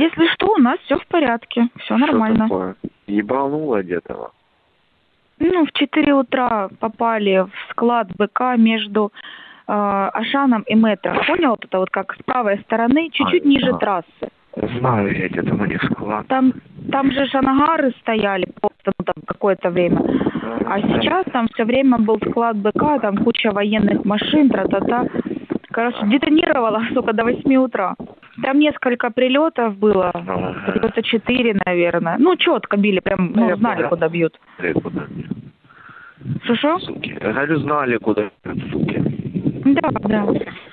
Если что, у нас все в порядке, все нормально. Что такое? Ебануло где-то? Ну, в 4 утра попали в склад БК между Ашаном и Метро. Понял? Вот это вот как с правой стороны, чуть-чуть ниже трассы. Знаю я, где там у них склад. Там же ангары стояли просто там какое-то время. А сейчас там все время был склад БК, там куча военных машин, тра-та-та. Короче, детонировало, сука, до 8 утра. Там несколько прилетов было, прилета 4, наверное. Ну, четко били, прям, ну, знали, куда бьют. Шо-шо? Суки. Я говорю, знали, куда бьют, суки. Да.